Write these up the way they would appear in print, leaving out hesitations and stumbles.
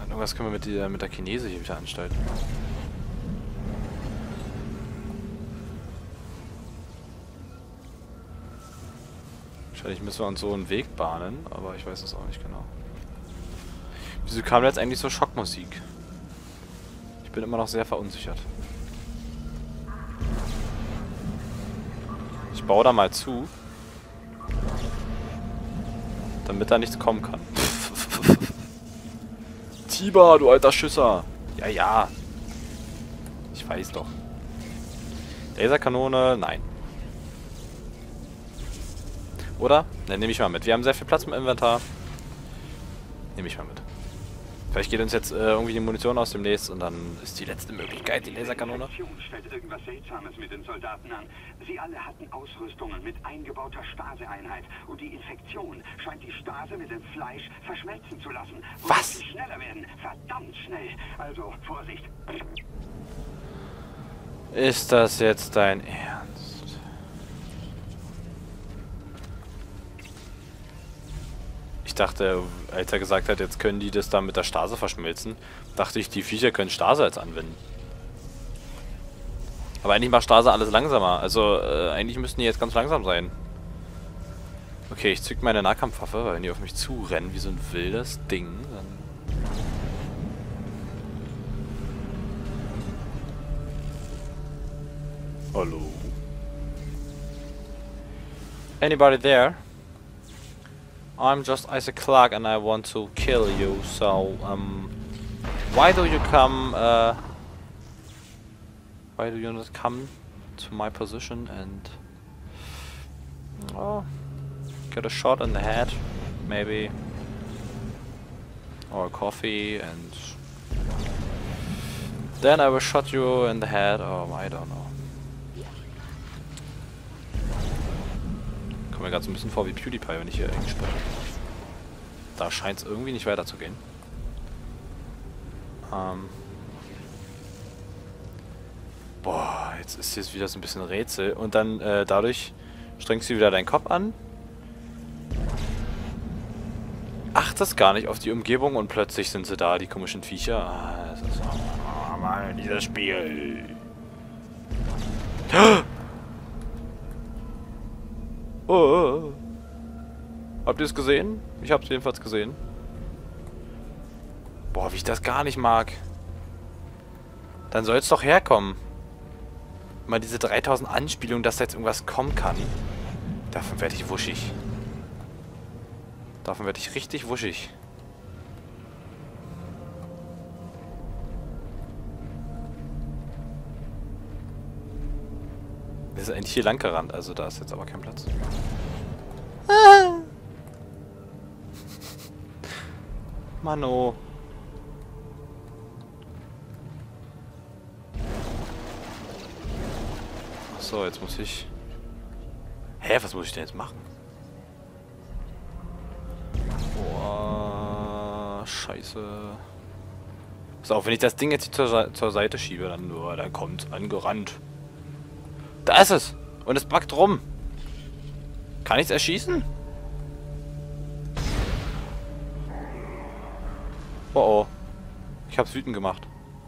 Irgendwas können wir mit der Chinese hier wieder anstalten. Wahrscheinlich müssen wir uns so einen Weg bahnen, aber ich weiß es auch nicht genau. Wieso kam jetzt eigentlich so Schockmusik? Ich bin immer noch sehr verunsichert. Ich baue da mal zu, damit da nichts kommen kann. Tiber, du alter Schisser! Ja, ja. Ich weiß doch. Laserkanone, nein. Oder? Ne, nehme ich mal mit. Wir haben sehr viel Platz im Inventar. Nehme ich mal mit. Vielleicht geht uns jetzt irgendwie die Munition aus dem Nest und dann ist die letzte Möglichkeit die Laserkanone. Die Infektion stellt irgendwas Seltsames mit den Soldaten an. Sie alle hatten Ausrüstungen mit eingebauter Stase-Einheit und die Infektion scheint die Stase mit dem Fleisch verschmelzen zu lassen. Was? Sie schneller werden, verdammt schnell. Also Vorsicht. Ist das jetzt dein Ernst? Ich dachte, als er gesagt hat, jetzt können die das da mit der Stase verschmelzen, dachte ich, die Viecher können Stase jetzt anwenden. Aber eigentlich macht Stase alles langsamer. Also, eigentlich müssten die jetzt ganz langsam sein. Okay, ich zück meine Nahkampfwaffe, weil wenn die auf mich zurennen wie so ein wildes Ding, dann... Hallo? Anybody there? I'm just Isaac Clarke and I want to kill you, so, why do you come, why do you not come to my position and, oh, get a shot in the head, maybe, or a coffee, and then I will shot you in the head, oh, I don't know. Ich komme mir gerade so ein bisschen vor wie PewDiePie, wenn ich hier Englisch spreche. Da scheint es irgendwie nicht weiterzugehen. Boah, jetzt ist jetzt wieder so ein bisschen Rätsel. Und dann dadurch strengst du wieder deinen Kopf an. Achtest gar nicht auf die Umgebung und plötzlich sind sie da, die komischen Viecher. Ah, das ist... Oh Mann, dieses Spiel. Oh. Habt ihr es gesehen? Ich hab's jedenfalls gesehen. Boah, wie ich das gar nicht mag. Dann soll es doch herkommen. Mal diese 3000 Anspielungen, dass da jetzt irgendwas kommen kann. Davon werde ich wuschig. Davon werde ich richtig wuschig. Wir sind eigentlich hier lang gerannt, also da ist jetzt aber kein Platz. Mano. So, jetzt muss ich... Hä, was muss ich denn jetzt machen? Boah, scheiße. So, auch wenn ich das Ding jetzt zur Seite schiebe, dann kommt angerannt. Da ist es! Und es backt rum! Kann ich es erschießen? Oh oh. Ich hab's wütend gemacht.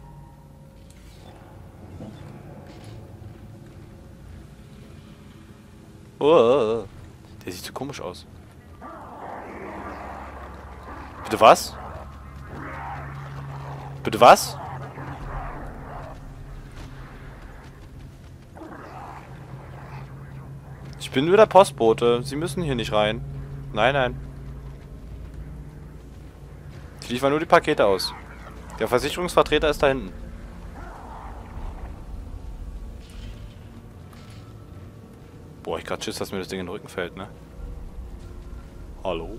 Oh. Der sieht so komisch aus. Bitte was? Bitte was? Ich bin nur der Postbote. Sie müssen hier nicht rein. Nein, nein. Ich liefere nur die Pakete aus. Der Versicherungsvertreter ist da hinten. Boah, ich grad Schiss, dass mir das Ding in den Rücken fällt, ne? Hallo?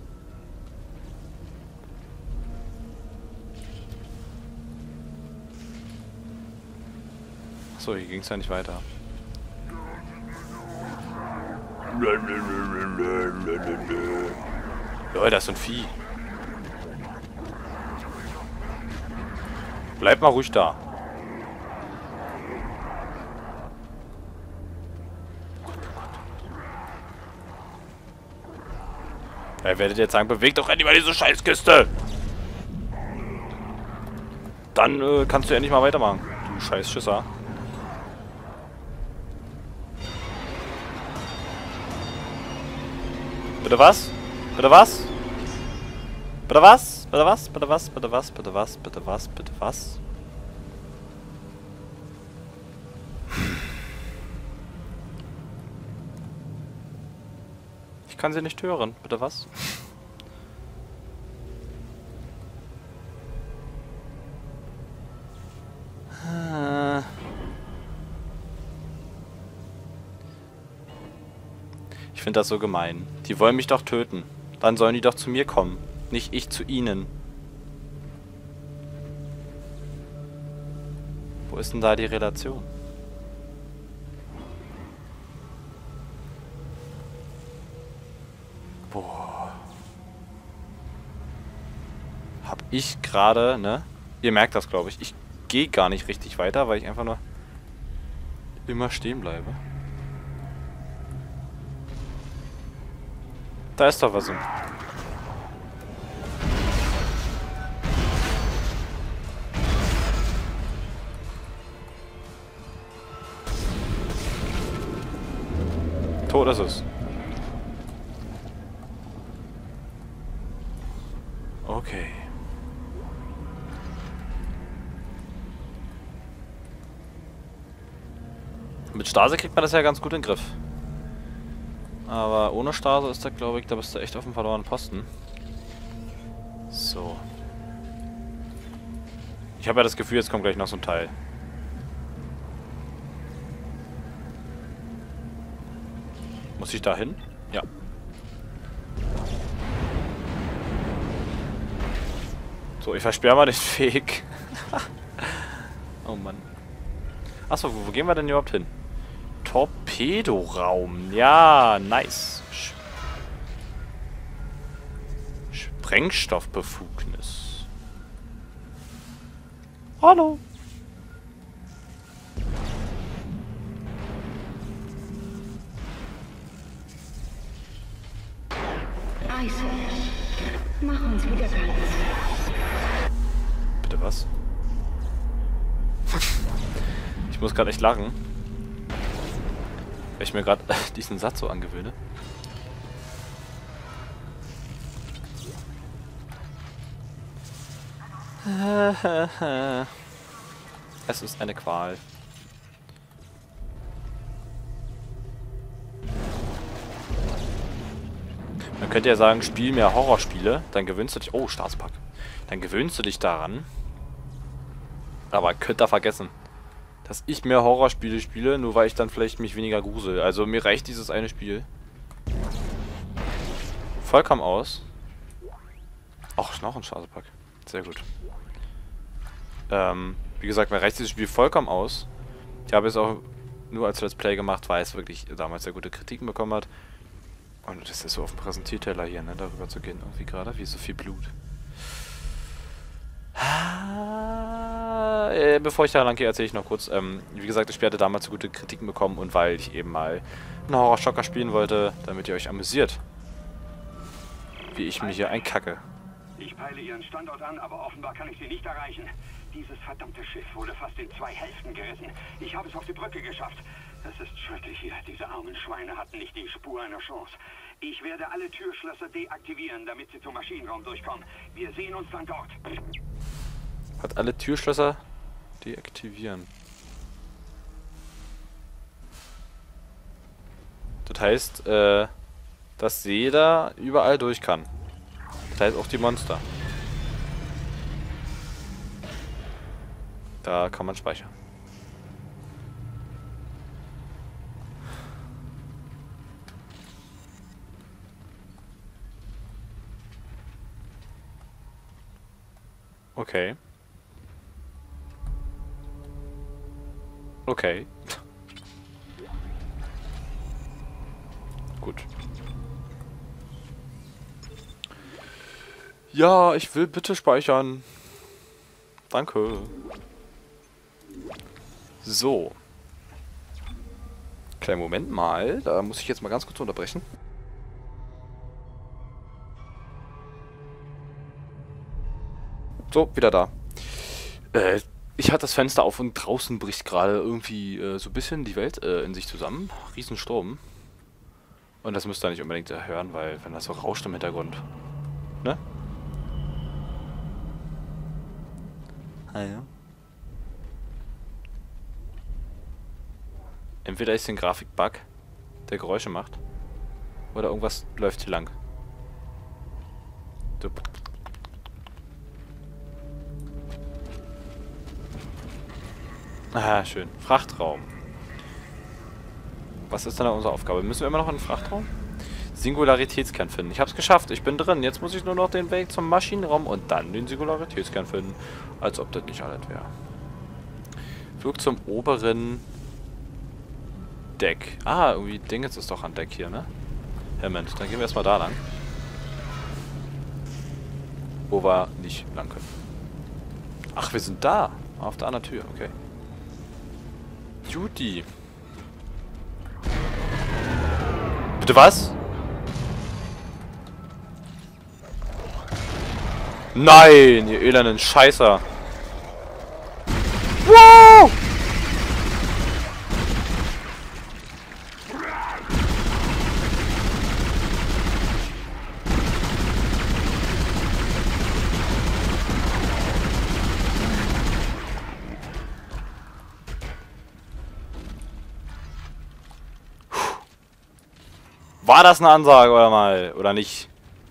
Achso, hier ging es ja nicht weiter. Leute, das ist ein Vieh. Bleib mal ruhig da. Ihr werdet jetzt sagen, bewegt doch endlich mal diese Scheißkiste. Dann kannst du endlich mal weitermachen. Du scheiß Schisser. Bitte was? Bitte was? Bitte was? Bitte was? Bitte was? Bitte was? Bitte was? Bitte was? Bitte was? Ich kann sie nicht hören. Bitte was? Ich finde das so gemein. Die wollen mich doch töten. Dann sollen die doch zu mir kommen. Nicht ich zu ihnen. Wo ist denn da die Relation? Boah. Hab ich gerade, ne? Ihr merkt das, glaube ich. Ich gehe gar nicht richtig weiter, weil ich einfach nur immer stehen bleibe. Da ist doch was. Tot ist es. Okay. Mit Stase kriegt man das ja ganz gut in den Griff. Aber ohne Stase ist da, glaube ich, da bist du echt auf dem verlorenen Posten. So. Ich habe ja das Gefühl, jetzt kommt gleich noch so ein Teil. Muss ich da hin? Ja. So, ich versperre mal den Weg. Oh Mann. Achso, wo gehen wir denn überhaupt hin? Torpedoraum. Ja, nice. Sprengstoffbefugnis. Hallo. Mach uns wieder ganz. Bitte was? Ich muss gerade echt lachen. Weil ich mir gerade diesen Satz so angewöhne. Es ist eine Qual. Man könnte ja sagen, spiel mehr Horrorspiele, dann gewöhnst du dich... Oh, Staatspack. Dann gewöhnst du dich daran. Aber könnt ihr vergessen, dass ich mehr Horrorspiele spiele, nur weil ich dann vielleicht mich weniger grusel. Also mir reicht dieses eine Spiel vollkommen aus. Ach, noch ein Staatspack. Sehr gut. Wie gesagt, mir reicht dieses Spiel vollkommen aus. Ich habe es auch nur als Let's Play gemacht, weil es wirklich damals sehr gute Kritiken bekommen hat. Und das ist so auf dem Präsentierteller hier, ne, darüber zu gehen. Irgendwie gerade, wie so viel Blut. Bevor ich da lang gehe, erzähle ich noch kurz. Wie gesagt, das Spiel hatte damals so gute Kritiken bekommen und weil ich eben mal einen Horrorschocker spielen wollte, damit ihr euch amüsiert. Wie ich mich hier einkacke. Ich peile Ihren Standort an, aber offenbar kann ich Sie nicht erreichen. Dieses verdammte Schiff wurde fast in 2 Hälften gerissen. Ich habe es auf die Brücke geschafft. Es ist schrecklich hier. Diese armen Schweine hatten nicht die Spur einer Chance. Ich werde alle Türschlösser deaktivieren, damit sie zum Maschinenraum durchkommen. Wir sehen uns dann dort. Hat alle Türschlösser deaktivieren. Das heißt, dass jeder überall durch kann. Das heißt auch die Monster. Da kann man speichern. Okay. Okay. Gut. Ja, ich will bitte speichern. Danke. So. Kleinen Moment mal. Da muss ich jetzt mal ganz kurz unterbrechen. So, wieder da. Ich hatte das Fenster auf und draußen bricht gerade irgendwie so ein bisschen die Welt in sich zusammen. Riesensturm. Und das müsst ihr nicht unbedingt hören, weil wenn das so rauscht im Hintergrund. Ne? Ah ja. Entweder ist ein Grafikbug, der Geräusche macht, oder irgendwas läuft hier lang. So. Ah, schön. Frachtraum. Was ist denn da unsere Aufgabe? Müssen wir immer noch in den Frachtraum? Singularitätskern finden. Ich hab's geschafft. Ich bin drin. Jetzt muss ich nur noch den Weg zum Maschinenraum und dann den Singularitätskern finden. Als ob das nicht alles wäre. Flug zum oberen Deck. Ah, irgendwie Dingens ist doch an Deck hier, ne? Hammond. Dann gehen wir erstmal da lang. Wo wir nicht lang können. Ach, wir sind da. Auf der anderen Tür. Okay. Judy. Bitte was? Nein, ihr elenden Scheißer. Wow! War das eine Ansage oder mal? Oder nicht?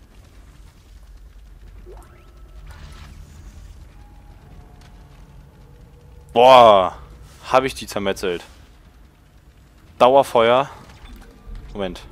Boah. Habe ich die zermetzelt. Dauerfeuer. Moment.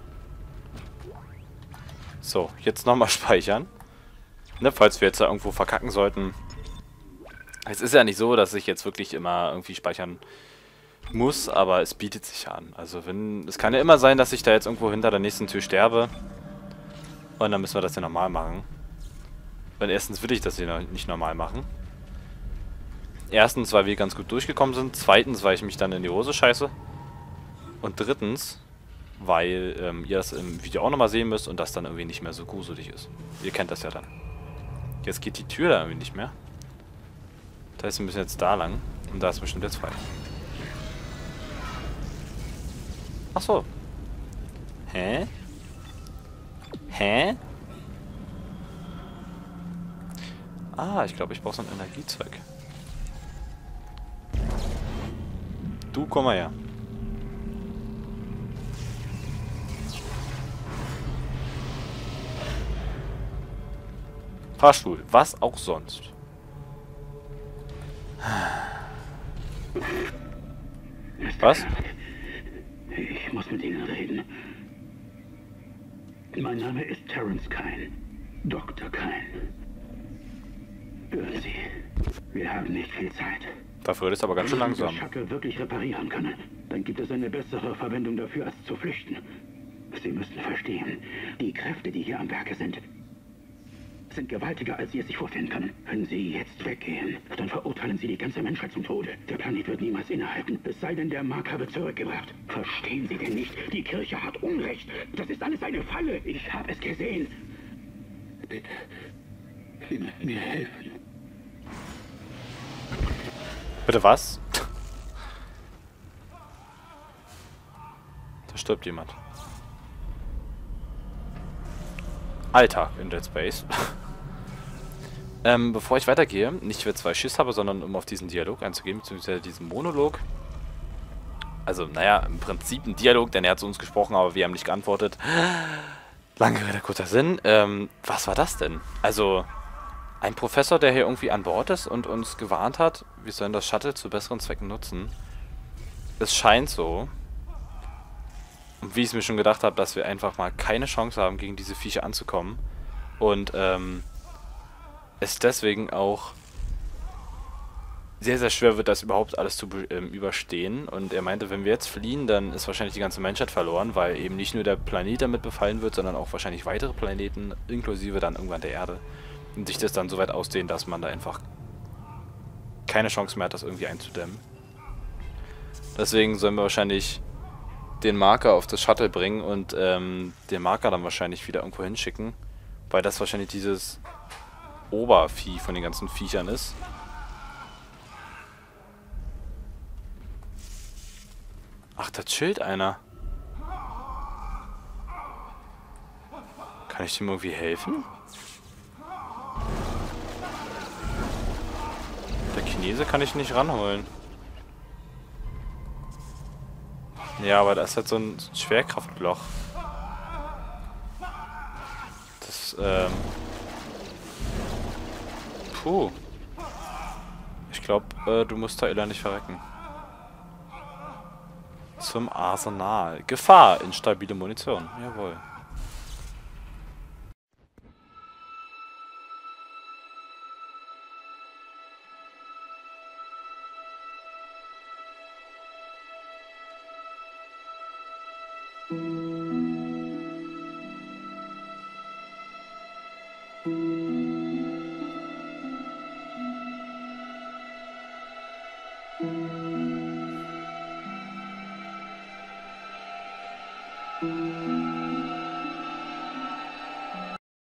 So, jetzt nochmal speichern. Ne, falls wir jetzt da irgendwo verkacken sollten. Es ist ja nicht so, dass ich jetzt wirklich immer irgendwie speichern muss, aber es bietet sich ja an. Also wenn, es kann ja immer sein, dass ich da jetzt irgendwo hinter der nächsten Tür sterbe. Und dann müssen wir das ja normal machen. Weil erstens will ich das hier nicht normal machen. Erstens, weil wir ganz gut durchgekommen sind. Zweitens, weil ich mich dann in die Hose scheiße. Und drittens, weil ihr das im Video auch nochmal sehen müsst und das dann irgendwie nicht mehr so gruselig ist. Ihr kennt das ja dann. Jetzt geht die Tür da irgendwie nicht mehr. Das heißt, wir müssen jetzt da lang. Und da ist bestimmt jetzt frei. Ach so. Hä? Hä? Ah, ich glaube, ich brauche so einen Energiezweig. Du, komm mal her. Fahrstuhl, was auch sonst. Was? Ich muss mit Ihnen reden. Mein Name ist Terence Kyne. Dr. Kyne. Hören Sie, wir haben nicht viel Zeit. Dafür ist aber ganz schön langsam. Wenn wir das Shuttle wirklich reparieren können, dann gibt es eine bessere Verwendung dafür, als zu flüchten. Sie müssen verstehen, die Kräfte, die hier am Werke sind gewaltiger, als Sie es sich vorstellen können. Wenn Sie jetzt weggehen, dann verurteilen Sie die ganze Menschheit zum Tode. Der Planet wird niemals innehalten, es sei denn, der Marker wird zurückgebracht. Verstehen Sie denn nicht? Die Kirche hat Unrecht. Das ist alles eine Falle. Ich habe es gesehen. Bitte, Sie müssen mir helfen. Bitte was? Da stirbt jemand. Alltag in Dead Space. Bevor ich weitergehe, nicht weil ich 2 Schiss habe, sondern um auf diesen Dialog einzugehen, beziehungsweise diesen Monolog. Also, naja, im Prinzip ein Dialog, denn er hat zu uns gesprochen, aber wir haben nicht geantwortet. Lange Rede, kurzer Sinn. Was war das denn? Also, ein Professor, der hier irgendwie an Bord ist und uns gewarnt hat, wir sollen das Shuttle zu besseren Zwecken nutzen. Es scheint so, und wie ich es mir schon gedacht habe, dass wir einfach mal keine Chance haben, gegen diese Viecher anzukommen. Und, es deswegen auch sehr, sehr schwer wird, das überhaupt alles zu überstehen. Und er meinte, wenn wir jetzt fliehen, dann ist wahrscheinlich die ganze Menschheit verloren, weil eben nicht nur der Planet damit befallen wird, sondern auch wahrscheinlich weitere Planeten, inklusive dann irgendwann der Erde. Und sich das dann so weit ausdehnt, dass man da einfach keine Chance mehr hat, das irgendwie einzudämmen. Deswegen sollen wir wahrscheinlich den Marker auf das Shuttle bringen und den Marker dann wahrscheinlich wieder irgendwo hinschicken, weil das wahrscheinlich dieses Obervieh von den ganzen Viechern ist. Ach, da chillt einer. Kann ich dem irgendwie helfen? Der Chinese kann ich nicht ranholen. Ja, aber da ist halt so ein Schwerkraftloch. Das, puh. Ich glaube, du musst da nicht verrecken. Zum Arsenal. Gefahr. Instabile Munition. Jawohl.